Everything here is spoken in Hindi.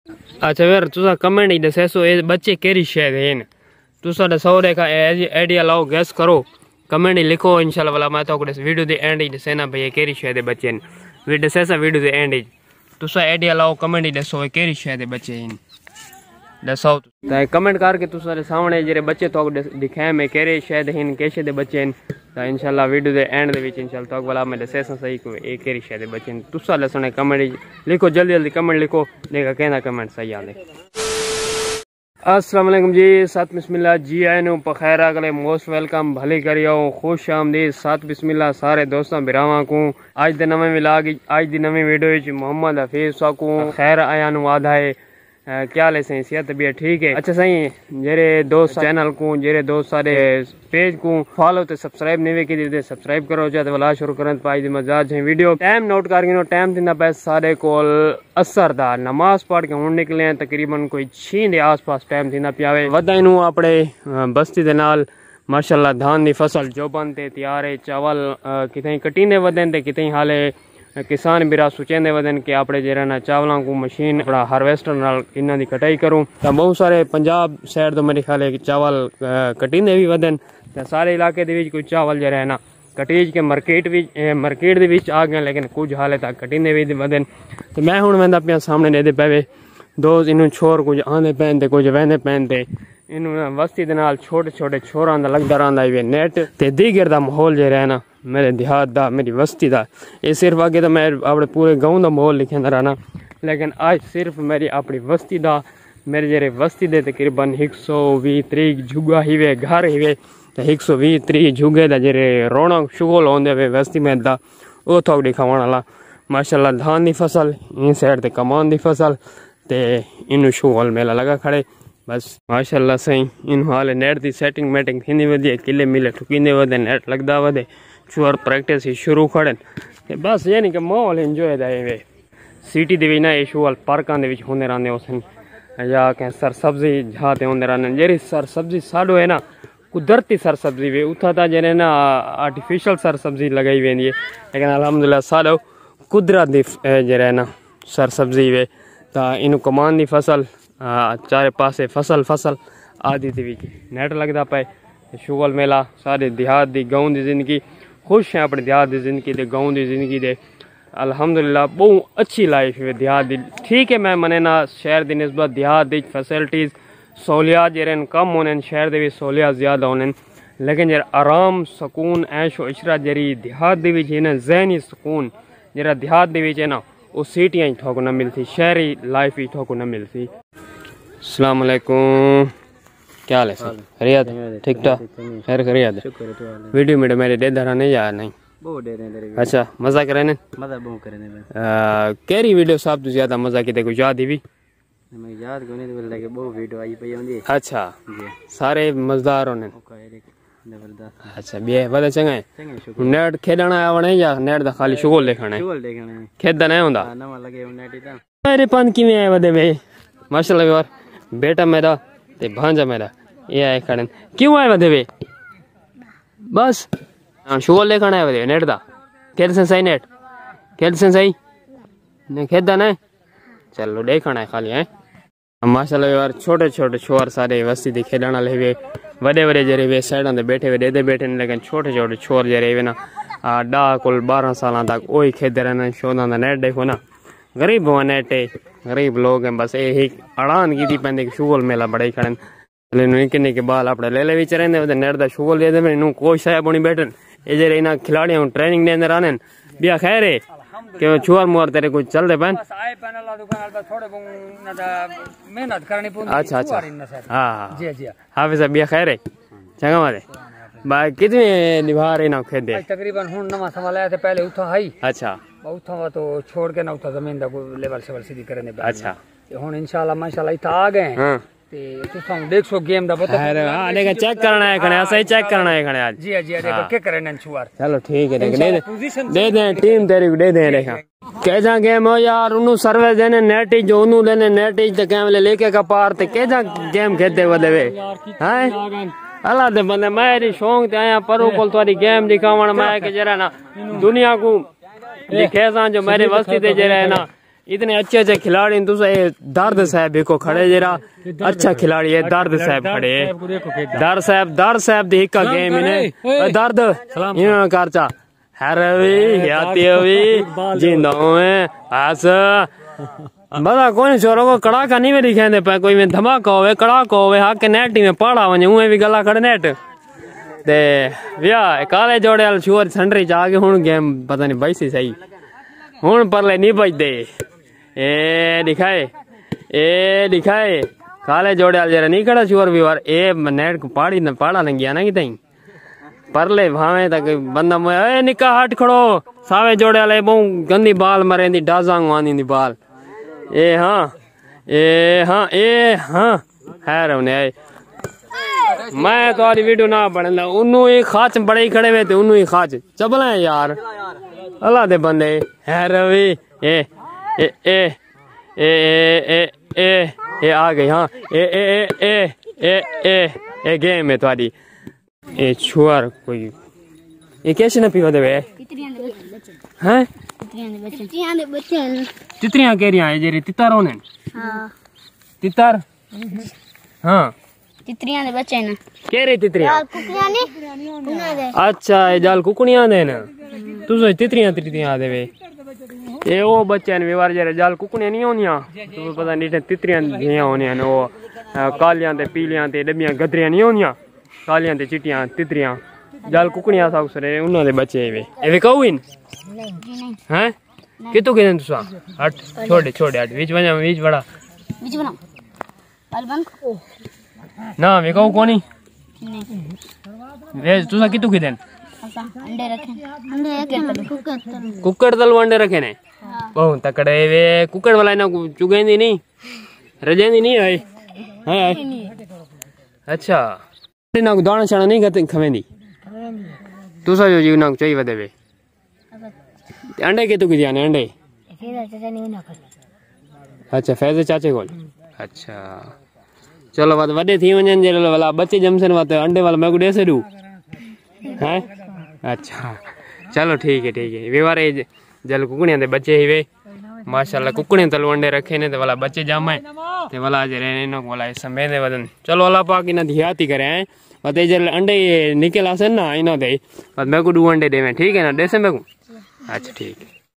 अच्छा यार तुसा कमेंट ही दसो ये बच्चे केरी शय दे न तुसा दसो देखा आइडिया लाओ गैस करो कमेंट ही लिखो इंशाल्लाह वाला मैं तो वीडियो दे एंड ही दसेना भई केरी शय दे बच्चे न वीडियो दसेसा वीडियो दे एंड ही तुसा आइडिया लाओ कमेंट ही दसो केरी शय दे बच्चे इन दसो तो कमेंट करके तुसारे सामने जेरे बच्चे तो दिखाए में केरे शय दे इन कैसे दे बच्चे इन तो इंशाल्लाह वीडियो दे एंड दे विच इंशाल्लाह तो वाला मैं दसेसा सही को ए केरी शय दे बच्चे इन तुसा लसने कमेंट लिखो जल्दी जल्दी कमेंट लिखो देखा कहना कमेंट सही आले। अस्सलाम वालेकुम जी साथ बिस्मिल्लाह जी आए नो पखैर अगले मोस्ट वेलकम भले करियो खुश आमदीद साथ बिस्मिल्लाह सारे दोस्तों बिरावा को आज दे नवे विलाग आज दी नवी वीडियो विच मोहम्मद हफीज साकू खैर आया नु वादा है क्या ले सही सेहत भी ठीक है। अच्छा सही जेरे दोस्त चैनल को जेरे दोस्त सारे पेज को फॉलो ते सब्सक्राइब नहीं की दे सब्सक्राइब करो जाते वाला शुरू करन पाई दी मजाज है वीडियो टाइम नोट करके टाइम दिना पे सारे कोल असर दा नमाज पढ़ के हुन निकले तकरीबन कोई 6 दे आसपास टाइम दिना पियावे वदाई नु अपने बस्ती दे नाल माशाल्लाह धान दी फसल जो बनते तैयार है चावल कितने कटीने वदन ते कितने हाले किसान बिरा सुचेंदे वदन के आपड़े जेरा ना चावलों को मशीन बड़ा हार्वेस्टर नाल इन्हां दी कटाई करूं तो बहुत सारे पंजाब साइड तो मेरे ख्याल है चावल कटींदे भी वदन ते सारे इलाके दे विच कोई चावल जेरा है ना कटीज के मार्केट दे विच आ गए लेकिन कुछ हाले तक कटींदे भी वदन तो मैं हुण वेंदा पिया सामने देदे पवे दो इनू छोर कुछ आंदे पैन ते कुछ वहंदे पैन ते इनू वस्ती दे नाल छोटे छोटे छोरां दा लगदा रहिंदा है नेट ते दीगर दा माहौल जेरा है ना मेरे देहात दा मेरी बस्ती दा ये सिर्फ आगे तो मैं अपने पूरे गाँव दा माहौल लिखा रहना लेकिन आज सिर्फ मेरी अपनी बस्ती दा मेरे जेरे बस्ती दे तकरीबन 120-30 झुग्गा ही वे घर ही वे 120-30 झुग्गे दा जेरे रौनक शुगल होंदे वे बस्ती में दा वो थोक दिखावण वाला माशाल्लाह धान दी फसल इन साइड ते कमान दी फसल ते इनु शुगल मेला लगा खड़े बस माशाल्लाह सही इन हाल नेट दी सेटिंग मेटिंग थींदी वधी किले मिले ठुकींदे वधे नेट लगदा वधे चोर प्रैक्टिस ही शुरू खड़न बस ये नहीं कि माहौल एंजॉय दा वे सिटी दे विच ना ये शोल पार्कां दे विच होंदे रहंदे उसन या के सरसब्जी जाते होंदे रहंदे जेरी सरसब्जी साडो है ना कुदरती सरसब्जी वे उथा ता जेने ना आर्टिफिशियल सरसब्जी लगाई वेंदी है लेकिन अल्हम्दुलिल्लाह साडो कुदरत दी जेरे ना सरसब्जी वे ता इन कमान दी फसल चारे पासे फसल फसल आदि दे विच नेट लगदा पे शुगल मेला सारे देहात दी गाँव दी जिंदगी खुश हैं अपने देहात की जिंदगी दे गाँव की जिंदगी दे अल्हम्दुलिल्लाह बहुत अच्छी लाइफ है देहात की ठीक है मैं मने ना शहर की निस्बत देहात की फैसिलिटीज़ सहूलियात जेरे कम होने शहर के भी सहूलियात ज़्यादा होने लेकिन जरा आराम सुकून ऐशो इशरत जरी देहात के ना जहनी सुकून जरा देहात के ना वो सिटियाँ ही थोक न मिलती शहरी लाइफ ही थोक न मिलती। अस्सलाम वालेकुम क्या हाल है सर खैरियत ठीक ठाक खैर खैरियत वीडियो मीडियो मेरे दे धरा नहीं यार नहीं बहुत दे रहे अच्छा मजा करे ने मजा बहुत करे ने केरी वीडियो साहब तो ज्यादा मजा की कुछ याद ही भी मैं याद कोने तो लगे बहुत वीडियो आई पई होंदी अच्छा जी सारे मजेदार होने जबरदस्त अच्छा बे बड़ा चंगा है नेट खेलना आवणे या नेट दा खाली शुगल देखना है खेदा नहीं होंदा नवा लगे नेट ही ता मेरे पन किवें आए वदे वे माशाल्लाह यार बेटा मेरा ते भांजा मेरा ये आए खड़न क्यों आए वदे वे बस शुगल देखना है वदे नेट दा खेल से सही नेट खेल से सही ने खेदा नहीं चलो देखना है खाली है माशाल्लाह यार छोटे छोटे छोर सारे वस्ती दे खेलण वाले वे बड़े बड़े जरे वे साइडां ते बैठे वे दे बैठे लेकिन छोटे छोटे छोर जरे वे ना 10 कुल 12 साल तक वही खेलते रहना शोधा दा नेट देखो ना गरीब हुआ नेट है गरीब लोग हैं बस यही अड़ान की पेंदे शुगल मेला बड़ा ही खड़न निके निके बाल अपने ले विच रहंदे नेट दा शुगल दे दे नु कोच साहब बनी बैठन ए जरे इना खिलाड़ियों ट्रेनिंग दे अंदर आने बिया खैर है के छुआर मुआर तेरे कुछ चल दे पैन बस आए पैन अल्लाह दुकान पर थोड़े मेहनत करनी पड़ती अच्छा अच्छा हां जी जी हाफिज बिया खैर है चंगा मारे बा कितने निभा रहे ना खेदे तकरीबन हुन नवा सवाल आया थे पहले उठा हाई अच्छा उठा तो छोड़ के ना उठा जमीन दा लेवल से सीधी करने अच्छा हुन इंशाल्लाह माशाल्लाह इथा आ गए हां ते तुसा देखो गेम दा बता अरे हां देखा चेक करना है कने ऐसा ही चेक करना है कने आज जी जी देखो के करे नन छुआर चलो ठीक है दे दे टीम तेरी दे दे देखा केजा गेम हो यार उनु सर्विस देने नेट ही जो उनु देने नेट ही ते कैमले लेके का पार ते केजा गेम खेलते वदे वे हैं अल्लाह दे बंदे मेरी शौक ते आया परो कोल तोरी गेम दिखावण मैं के जरा ना दुनिया को दिखे सा जो मेरे वस्ती ते जरा है ना इतने अच्छे अच्छे खिलाड़ी तो दर्द साहब देखो खड़े जरा अच्छा खिलाड़ी है दर्द साहब खड़े दर्द साहब दी हिक्का गेम इन्हें दर्द इन्होंने करचा हरवी याती हुई जिंदा में आस बता कौन छोरों को कड़ाका नहीं में दिखाते पे कोई में धमाका होवे कड़ाका होवे हाके नेट में पड़ा वने उए भी गला खड़े नेट ते व्या काले जोड़े वाल छोर संडरी च आगे हुन गेम पता नहीं भाई सी सही हुन परले नहीं बजदे ए दिखाए काले जोड़े वाल जरा नहीं खड़ा छोर भी वार ए नेट को पाड़ी न पाड़ा लंगिया ना कि तई परले भावे तक बंदा ए निका हट खड़ो सावे जोड़े वाले बहु गंदी बाल मरेंदी डाजांग वानी दी बाल ए हाँ है रवने मैं तो आरी वीडियो ना बनना उन्नु ही खाच बड़े ही खड़े हुए थे उन्नु ही खाच चबला है यार अल्लाह दे बंदे है रवि ए ए ए ए ए ए ए आ गई हाँ ए ए ए ए ए ए गेम है तुम्हारी ए छुआर कोई ये कैसे ना पीवा देवे हैं तितरियां कह रही हैं जेरी तितर होने तितर हाँ तितरियां दे बच्चे ना कह रही तितरियां कुकड़ियां ने अच्छा ये जाल कुकड़ियां दे ना तू सो तितरियां देवे ये वो बच्चे ने व्यवहार जरा जाल कुकड़ियां नहीं होनियां तो पता नहीं तितरियां दियां होनियां ने वो कालियां ते पीलियां ते डबियां गदरियां नहीं होनियां कालियां ते चिट्टियां तितरियां जाल कुकड़ियां साउस रे उन्हां दे बच्चे एवे कहू इन नहीं हैं कितो के तुसा हट छोड़े हट बीच बड़ा बीच बना अलबन ना वे कहू कोनी नहीं वे तुसा कितो के देन अंडे रखे कुकर तल अंडे रखे ने बहु तकड़े वे कुकर वाला ना चुगेंदी नहीं रजेंदी नहीं है अच्छा ना दाना शाना नहीं खाते खवेंदी तुसा जो जीव ना चाहिए देवे अंडे के तो जाने अंडे अच्छा फैज़ चाचे को अच्छा चलो बात वडे थी वजन जे वाला बच्चे जमसन बात अंडे वाला मैं को दे सडू हैं अच्छा चलो ठीक है व्यवहार जल कुकड़ियां दे बच्चे ही वे माशाल्लाह कुकड़ियां तल अंडे रखे ने ते वाला बच्चे जामे ते वाला जे रे नो वाला समय दे वदन चलो अल्लाह पाक इना धियाती करे हैं बते जल अंडे निकल आसे ना इना दे मैं को दू अंडे देवे ठीक है ना दे से मैं को अच्छा ठीक है।